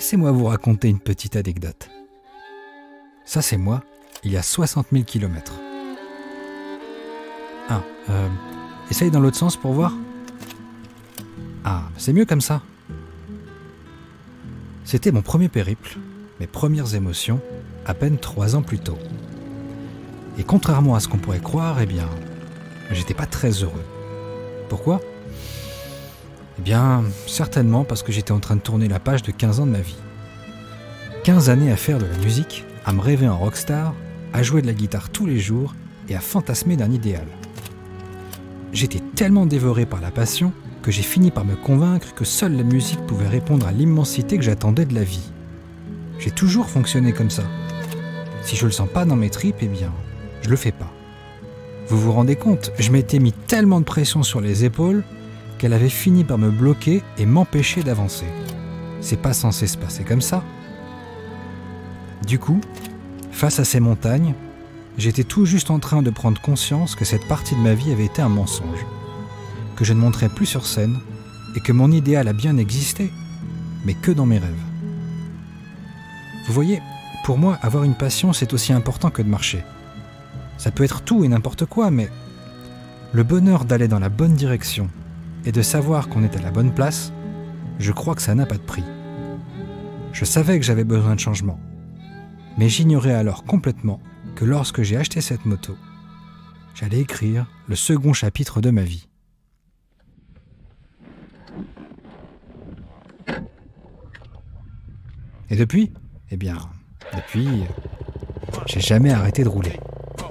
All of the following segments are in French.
Laissez-moi vous raconter une petite anecdote. Ça, c'est moi, il y a 60 000 kilomètres. Ah, essaye dans l'autre sens pour voir. Ah, c'est mieux comme ça. C'était mon premier périple, mes premières émotions, à peine 3 ans plus tôt. Et contrairement à ce qu'on pourrait croire, eh bien, j'étais pas très heureux. Pourquoi ? Eh bien, certainement parce que j'étais en train de tourner la page de 15 ans de ma vie. 15 années à faire de la musique, à me rêver en rockstar, à jouer de la guitare tous les jours et à fantasmer d'un idéal. J'étais tellement dévoré par la passion que j'ai fini par me convaincre que seule la musique pouvait répondre à l'immensité que j'attendais de la vie. J'ai toujours fonctionné comme ça. Si je le sens pas dans mes tripes, eh bien, je le fais pas. Vous vous rendez compte, je m'étais mis tellement de pression sur les épaules qu'elle avait fini par me bloquer et m'empêcher d'avancer. C'est pas censé se passer comme ça. Du coup, face à ces montagnes, j'étais tout juste en train de prendre conscience que cette partie de ma vie avait été un mensonge, que je ne monterais plus sur scène et que mon idéal a bien existé, mais que dans mes rêves. Vous voyez, pour moi, avoir une passion, c'est aussi important que de marcher. Ça peut être tout et n'importe quoi, mais le bonheur d'aller dans la bonne direction et de savoir qu'on est à la bonne place, je crois que ça n'a pas de prix. Je savais que j'avais besoin de changement, mais j'ignorais alors complètement que lorsque j'ai acheté cette moto, j'allais écrire le second chapitre de ma vie. Et depuis, j'ai jamais arrêté de rouler.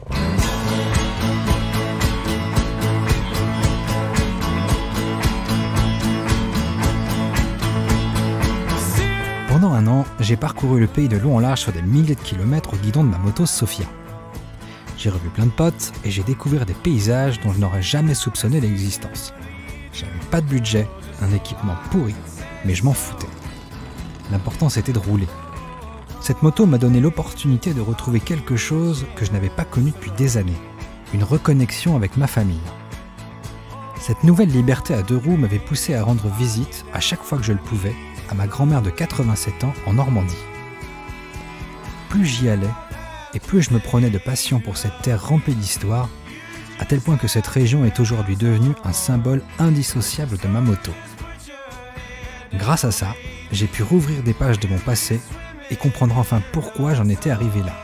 Pendant un an, j'ai parcouru le pays de long en large sur des milliers de kilomètres au guidon de ma moto Sophia. J'ai revu plein de potes et j'ai découvert des paysages dont je n'aurais jamais soupçonné l'existence. J'avais pas de budget, un équipement pourri, mais je m'en foutais. L'important c'était de rouler. Cette moto m'a donné l'opportunité de retrouver quelque chose que je n'avais pas connu depuis des années, une reconnexion avec ma famille. Cette nouvelle liberté à 2 roues m'avait poussé à rendre visite, à chaque fois que je le pouvais, à ma grand-mère de 87 ans en Normandie. Plus j'y allais, et plus je me prenais de passion pour cette terre remplie d'histoire, à tel point que cette région est aujourd'hui devenue un symbole indissociable de ma moto. Grâce à ça, j'ai pu rouvrir des pages de mon passé et comprendre enfin pourquoi j'en étais arrivé là.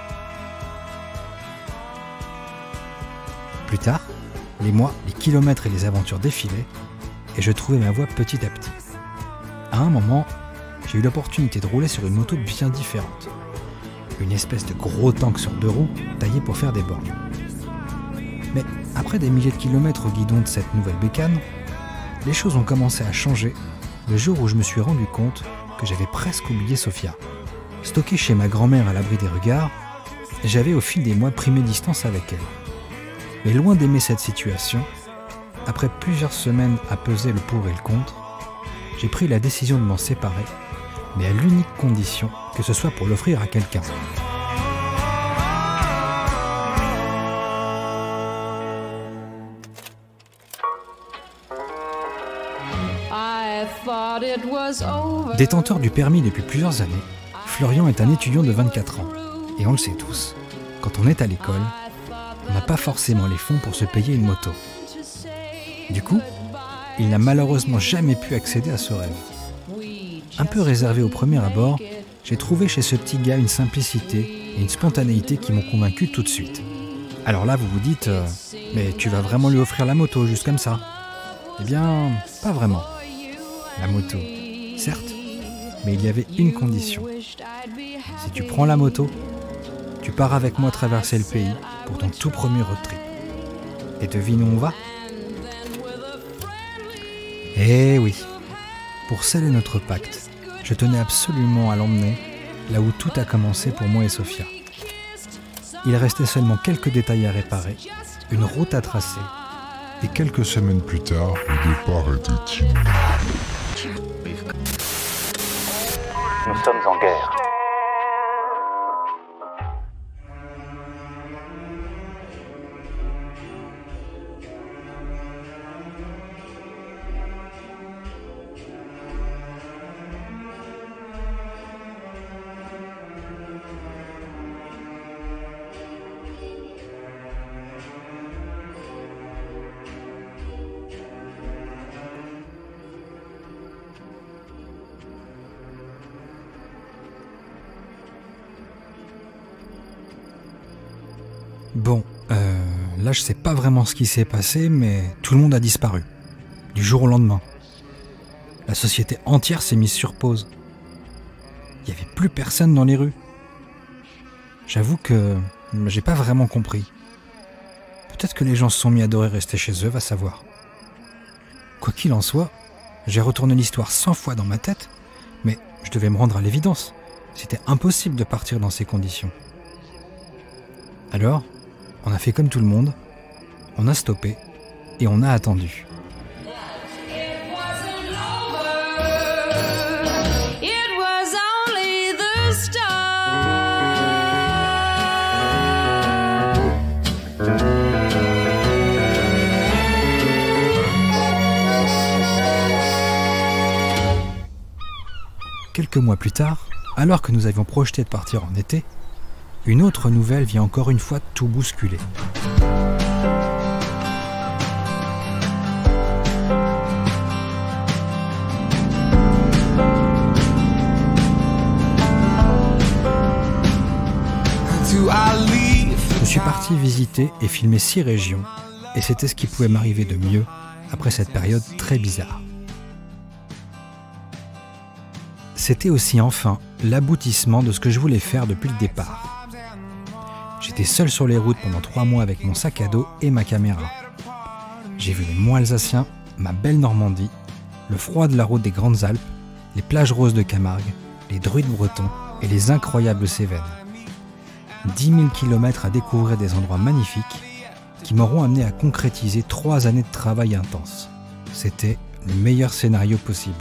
Plus tard, les mois, les kilomètres et les aventures défilaient, et je trouvais ma voie petit à petit. À un moment, j'ai eu l'opportunité de rouler sur une moto bien différente. Une espèce de gros tank sur 2 roues, taillé pour faire des bornes. Mais après des milliers de kilomètres au guidon de cette nouvelle bécane, les choses ont commencé à changer le jour où je me suis rendu compte que j'avais presque oublié Sophia. Stockée chez ma grand-mère à l'abri des regards, j'avais au fil des mois pris mes distances avec elle. Mais loin d'aimer cette situation, après plusieurs semaines à peser le pour et le contre, j'ai pris la décision de m'en séparer, mais à l'unique condition que ce soit pour l'offrir à quelqu'un. Détenteur du permis depuis plusieurs années, Florian est un étudiant de 24 ans. Et on le sait tous, quand on est à l'école, on n'a pas forcément les fonds pour se payer une moto. Du coup, il n'a malheureusement jamais pu accéder à ce rêve. Un peu réservé au premier abord, j'ai trouvé chez ce petit gars une simplicité et une spontanéité qui m'ont convaincu tout de suite. Alors là, vous vous dites, mais tu vas vraiment lui offrir la moto juste comme ça ? Eh bien, pas vraiment. La moto, certes, mais il y avait une condition. Si tu prends la moto, tu pars avec moi traverser le pays pour ton tout premier road trip. Et devine où on va ? Eh oui, pour sceller notre pacte, je tenais absolument à l'emmener là où tout a commencé pour moi et Sophia. Il restait seulement quelques détails à réparer, une route à tracer, et quelques semaines plus tard, le départ était imminent. Nous sommes en guerre. Bon, là je sais pas vraiment ce qui s'est passé, mais tout le monde a disparu. Du jour au lendemain. La société entière s'est mise sur pause. Il n'y avait plus personne dans les rues. J'avoue que j'ai pas vraiment compris. Peut-être que les gens se sont mis à adorer rester chez eux, va savoir. Quoi qu'il en soit, j'ai retourné l'histoire 100 fois dans ma tête, mais je devais me rendre à l'évidence. C'était impossible de partir dans ces conditions. Alors, on a fait comme tout le monde, on a stoppé et on a attendu. Quelques mois plus tard, alors que nous avions projeté de partir en été, une autre nouvelle vient encore une fois tout bousculer. Je suis parti visiter et filmer 6 régions, et c'était ce qui pouvait m'arriver de mieux après cette période très bizarre. C'était aussi enfin l'aboutissement de ce que je voulais faire depuis le départ. J'étais seul sur les routes pendant 3 mois avec mon sac à dos et ma caméra. J'ai vu les monts alsaciens, ma belle Normandie, le froid de la route des Grandes Alpes, les plages roses de Camargue, les druides bretons et les incroyables Cévennes. 10 000 kilomètres à découvrir des endroits magnifiques qui m'auront amené à concrétiser 3 années de travail intense. C'était le meilleur scénario possible.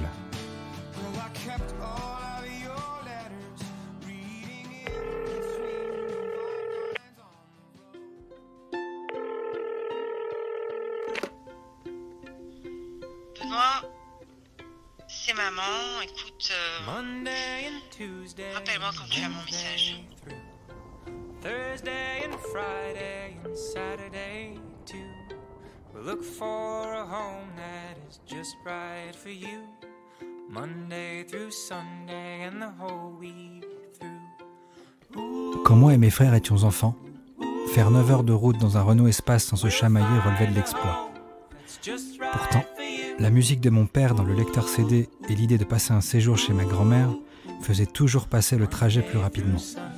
Benoît, c'est maman, écoute, rappelle-moi quand tu as mon message. Thursday and Friday and Saturday too. We'll look for a home that is just right for you. Monday through Sunday and the whole week through. Quand moi et mes frères étions enfants, faire 9 heures de route dans un Renault Espace sans se chamailler relevait de l'exploit. Pourtant, la musique de mon père dans le lecteur CD et l'idée de passer un séjour chez ma grand-mère faisaient toujours passer le trajet plus rapidement.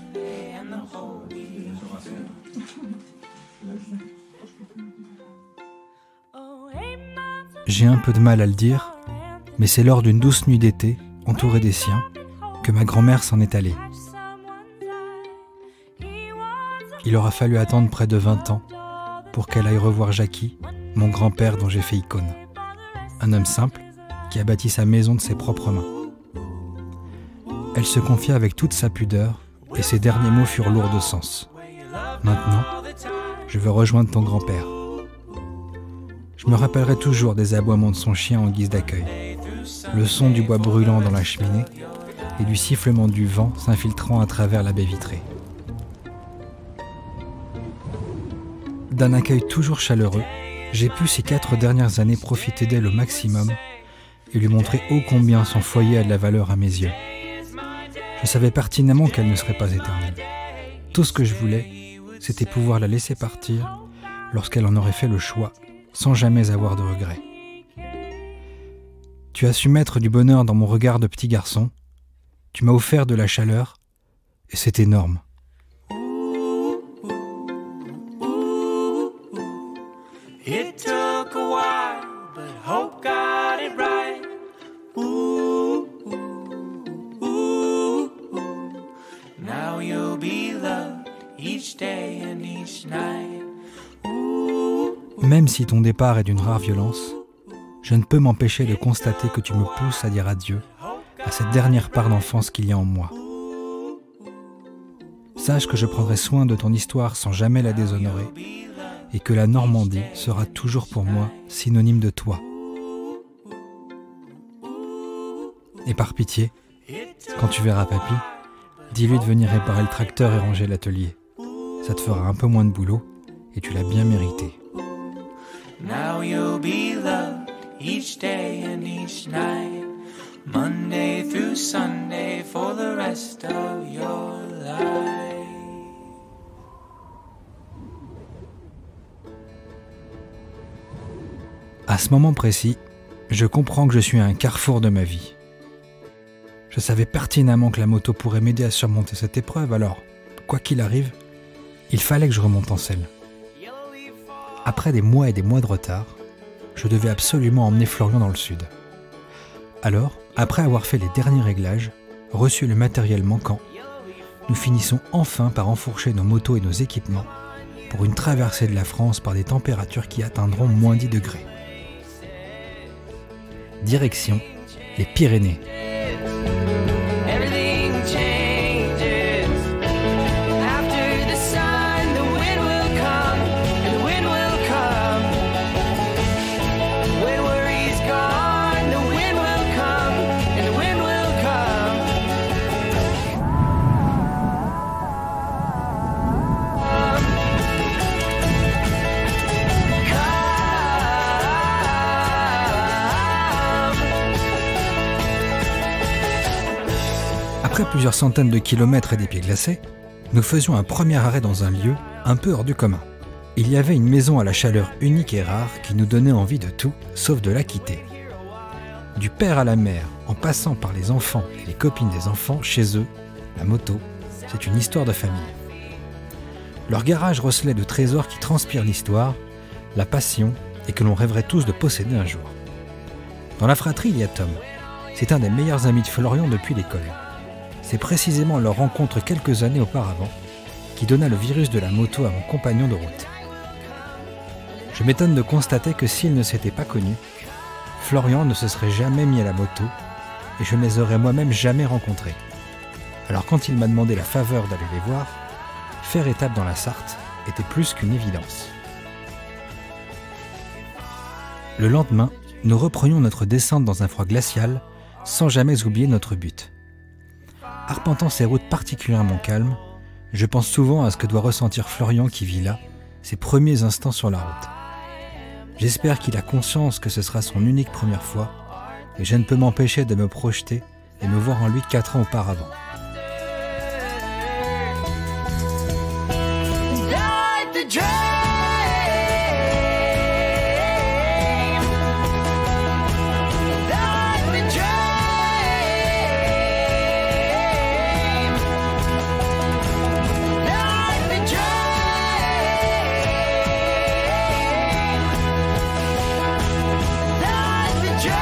J'ai un peu de mal à le dire, mais c'est lors d'une douce nuit d'été, entourée des siens, que ma grand-mère s'en est allée. Il aura fallu attendre près de 20 ans pour qu'elle aille revoir Jackie, mon grand-père dont j'ai fait icône. Un homme simple qui a bâti sa maison de ses propres mains. Elle se confia avec toute sa pudeur et ses derniers mots furent lourds de sens. Maintenant, je veux rejoindre ton grand-père. Je me rappellerai toujours des aboiements de son chien en guise d'accueil, le son du bois brûlant dans la cheminée et du sifflement du vent s'infiltrant à travers la baie vitrée. D'un accueil toujours chaleureux, j'ai pu ces 4 dernières années profiter d'elle au maximum et lui montrer ô combien son foyer a de la valeur à mes yeux. Je savais pertinemment qu'elle ne serait pas éternelle. Tout ce que je voulais, c'était pouvoir la laisser partir lorsqu'elle en aurait fait le choix, sans jamais avoir de regrets. Tu as su mettre du bonheur dans mon regard de petit garçon, tu m'as offert de la chaleur, et c'est énorme. It took a while, but hope got it right. Ooh, ooh, ooh, ooh. Now you'll be loved each day and each night. Même si ton départ est d'une rare violence, je ne peux m'empêcher de constater que tu me pousses à dire adieu à cette dernière part d'enfance qu'il y a en moi. Sache que je prendrai soin de ton histoire sans jamais la déshonorer et que la Normandie sera toujours pour moi synonyme de toi. Et par pitié, quand tu verras papy, dis-lui de venir réparer le tracteur et ranger l'atelier. Ça te fera un peu moins de boulot et tu l'as bien mérité. Now you'll be loved each day and each night, Monday through Sunday for the rest of your life. À ce moment précis, je comprends que je suis à un carrefour de ma vie. Je savais pertinemment que la moto pourrait m'aider à surmonter cette épreuve, alors, quoi qu'il arrive, il fallait que je remonte en selle. Après des mois et des mois de retard, je devais absolument emmener Florian dans le sud. Alors, après avoir fait les derniers réglages, reçu le matériel manquant, nous finissons enfin par enfourcher nos motos et nos équipements pour une traversée de la France par des températures qui atteindront moins 10 degrés. Direction les Pyrénées. Everything changes. After the sun, the wind will come, and the wind will come. When worry's gone, the wind will come, and the wind will come. Après plusieurs centaines de kilomètres et des pieds glacés, nous faisions un premier arrêt dans un lieu un peu hors du commun. Il y avait une maison à la chaleur unique et rare qui nous donnait envie de tout, sauf de la quitter. Du père à la mère, en passant par les enfants et les copines des enfants, chez eux, la moto, c'est une histoire de famille. Leur garage recelait de trésors qui transpirent l'histoire, la passion et que l'on rêverait tous de posséder un jour. Dans la fratrie, il y a Tom. C'est un des meilleurs amis de Florian depuis l'école. C'est précisément leur rencontre quelques années auparavant qui donna le virus de la moto à mon compagnon de route. Je m'étonne de constater que s'ils ne s'étaient pas connus, Florian ne se serait jamais mis à la moto et je ne les aurais moi-même jamais rencontrés. Alors quand il m'a demandé la faveur d'aller les voir, faire étape dans la Sarthe était plus qu'une évidence. Le lendemain, nous reprenions notre descente dans un froid glacial sans jamais oublier notre but. Arpentant ces routes particulièrement calmes, je pense souvent à ce que doit ressentir Florian qui vit là, ses premiers instants sur la route. J'espère qu'il a conscience que ce sera son unique première fois, et je ne peux m'empêcher de me projeter et me voir en lui 4 ans auparavant. Start the dream. Start the dream. Start the dream. Start the dream.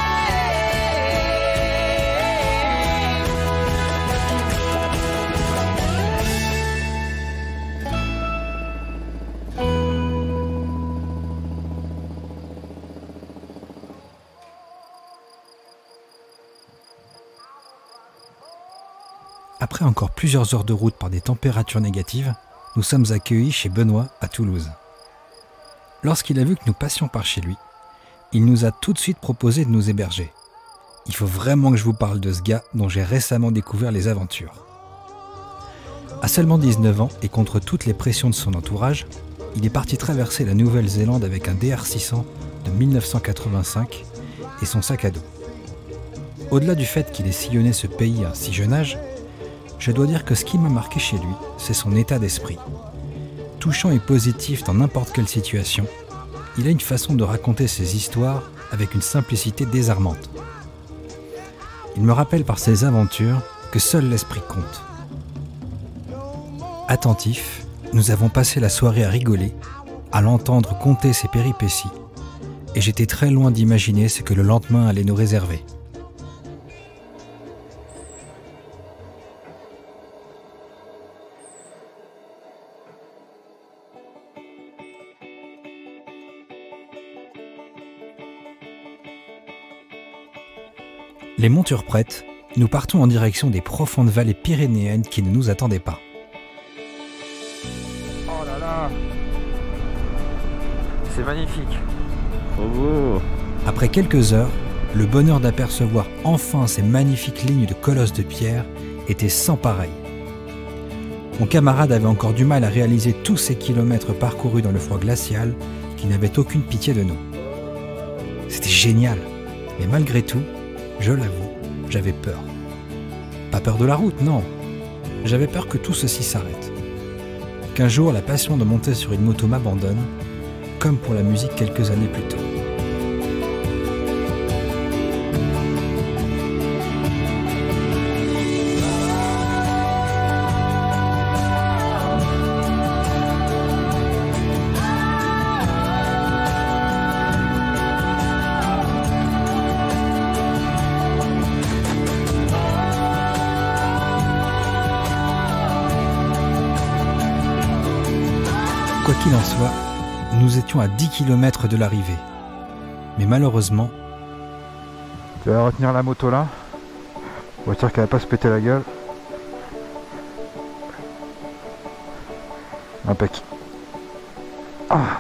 Après encore plusieurs heures de route par des températures négatives, nous sommes accueillis chez Benoît à Toulouse. Lorsqu'il a vu que nous passions par chez lui, il nous a tout de suite proposé de nous héberger. Il faut vraiment que je vous parle de ce gars dont j'ai récemment découvert les aventures. À seulement 19 ans et contre toutes les pressions de son entourage, il est parti traverser la Nouvelle-Zélande avec un DR600 de 1985 et son sac à dos. Au-delà du fait qu'il ait sillonné ce pays à un si jeune âge, je dois dire que ce qui m'a marqué chez lui, c'est son état d'esprit. Touchant et positif dans n'importe quelle situation, il a une façon de raconter ses histoires avec une simplicité désarmante. Il me rappelle par ses aventures que seul l'esprit compte. Attentif, nous avons passé la soirée à rigoler, à l'entendre conter ses péripéties, et j'étais très loin d'imaginer ce que le lendemain allait nous réserver. Les montures prêtes, nous partons en direction des profondes vallées pyrénéennes qui ne nous attendaient pas. Oh là là, c'est magnifique. Trop beau. Après quelques heures, le bonheur d'apercevoir enfin ces magnifiques lignes de colosses de pierre était sans pareil. Mon camarade avait encore du mal à réaliser tous ces kilomètres parcourus dans le froid glacial qui n'avait aucune pitié de nous. C'était génial, mais malgré tout, je l'avoue, j'avais peur. Pas peur de la route, non. J'avais peur que tout ceci s'arrête. Qu'un jour, la passion de monter sur une moto m'abandonne, comme pour la musique quelques années plus tôt. qu'il en soit, nous étions à 10 km de l'arrivée. Mais malheureusement... Tu vas retenir la moto là. Voiture qui va pas se péter la gueule. Impec. Ah.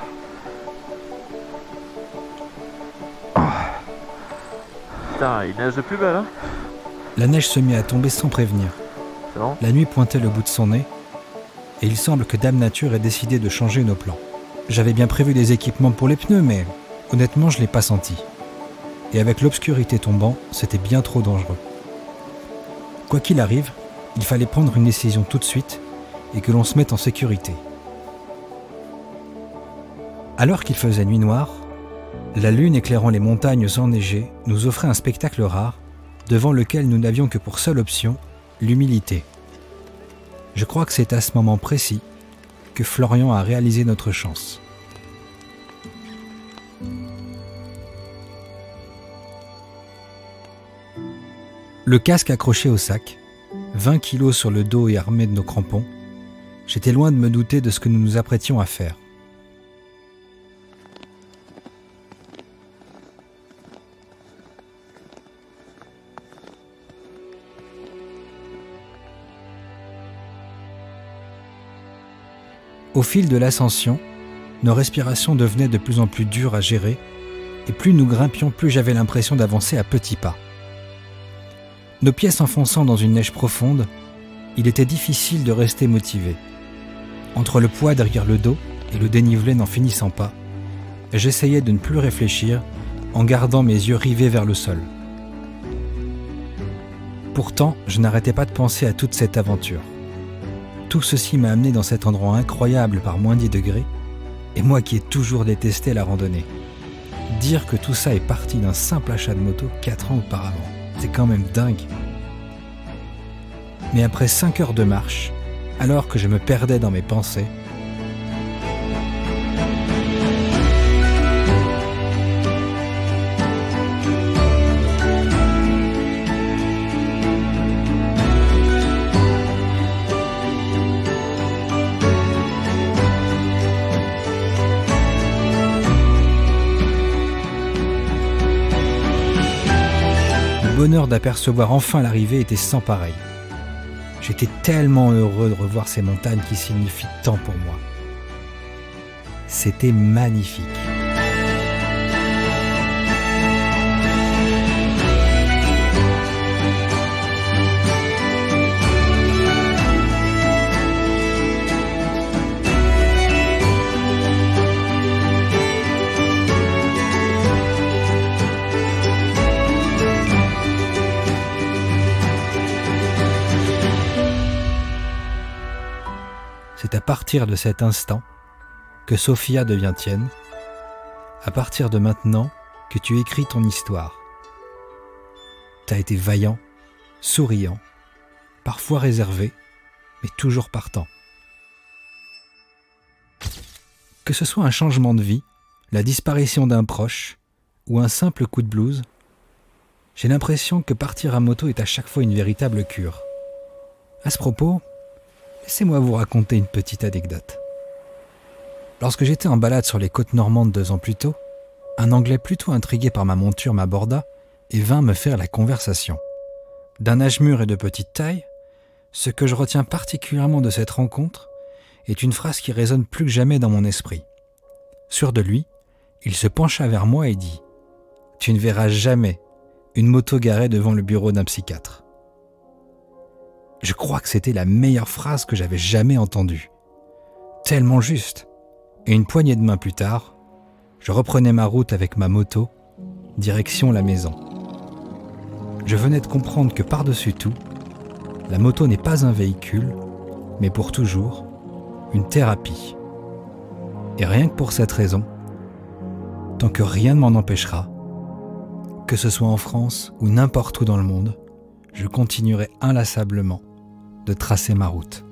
Putain, il neige plus belle, hein? La neige se mit à tomber sans prévenir. C'est bon? La nuit pointait le bout de son nez, et il semble que Dame Nature ait décidé de changer nos plans. J'avais bien prévu des équipements pour les pneus, mais honnêtement, je ne l'ai pas senti. Et avec l'obscurité tombant, c'était bien trop dangereux. Quoi qu'il arrive, il fallait prendre une décision tout de suite et que l'on se mette en sécurité. Alors qu'il faisait nuit noire, la lune éclairant les montagnes enneigées nous offrait un spectacle rare, devant lequel nous n'avions que pour seule option l'humilité. Je crois que c'est à ce moment précis que Florian a réalisé notre chance. Le casque accroché au sac, 20 kilos sur le dos et armé de nos crampons, j'étais loin de me douter de ce que nous nous apprêtions à faire. Au fil de l'ascension, nos respirations devenaient de plus en plus dures à gérer, et plus nous grimpions, plus j'avais l'impression d'avancer à petits pas. Nos pieds s'enfonçant dans une neige profonde, il était difficile de rester motivé. Entre le poids derrière le dos et le dénivelé n'en finissant pas, j'essayais de ne plus réfléchir en gardant mes yeux rivés vers le sol. Pourtant, je n'arrêtais pas de penser à toute cette aventure. Tout ceci m'a amené dans cet endroit incroyable par moins 10 degrés, et moi qui ai toujours détesté la randonnée. Dire que tout ça est parti d'un simple achat de moto 4 ans auparavant, c'est quand même dingue. Mais après 5 heures de marche, alors que je me perdais dans mes pensées, le bonheur d'apercevoir enfin l'arrivée était sans pareil. J'étais tellement heureux de revoir ces montagnes qui signifient tant pour moi. C'était magnifique. C'est à partir de cet instant que Sophia devient tienne, à partir de maintenant que tu écris ton histoire. T'as été vaillant, souriant, parfois réservé, mais toujours partant. Que ce soit un changement de vie, la disparition d'un proche ou un simple coup de blues, j'ai l'impression que partir à moto est à chaque fois une véritable cure. À ce propos, laissez-moi vous raconter une petite anecdote. Lorsque j'étais en balade sur les côtes normandes 2 ans plus tôt, un Anglais plutôt intrigué par ma monture m'aborda et vint me faire la conversation. D'un âge mûr et de petite taille, ce que je retiens particulièrement de cette rencontre est une phrase qui résonne plus que jamais dans mon esprit. Sûr de lui, il se pencha vers moi et dit « Tu ne verras jamais une moto garée devant le bureau d'un psychiatre. » Je crois que c'était la meilleure phrase que j'avais jamais entendue. Tellement juste. Et une poignée de main plus tard, je reprenais ma route avec ma moto, direction la maison. Je venais de comprendre que par-dessus tout, la moto n'est pas un véhicule, mais pour toujours, une thérapie. Et rien que pour cette raison, tant que rien ne m'en empêchera, que ce soit en France ou n'importe où dans le monde, je continuerai inlassablement de tracer ma route.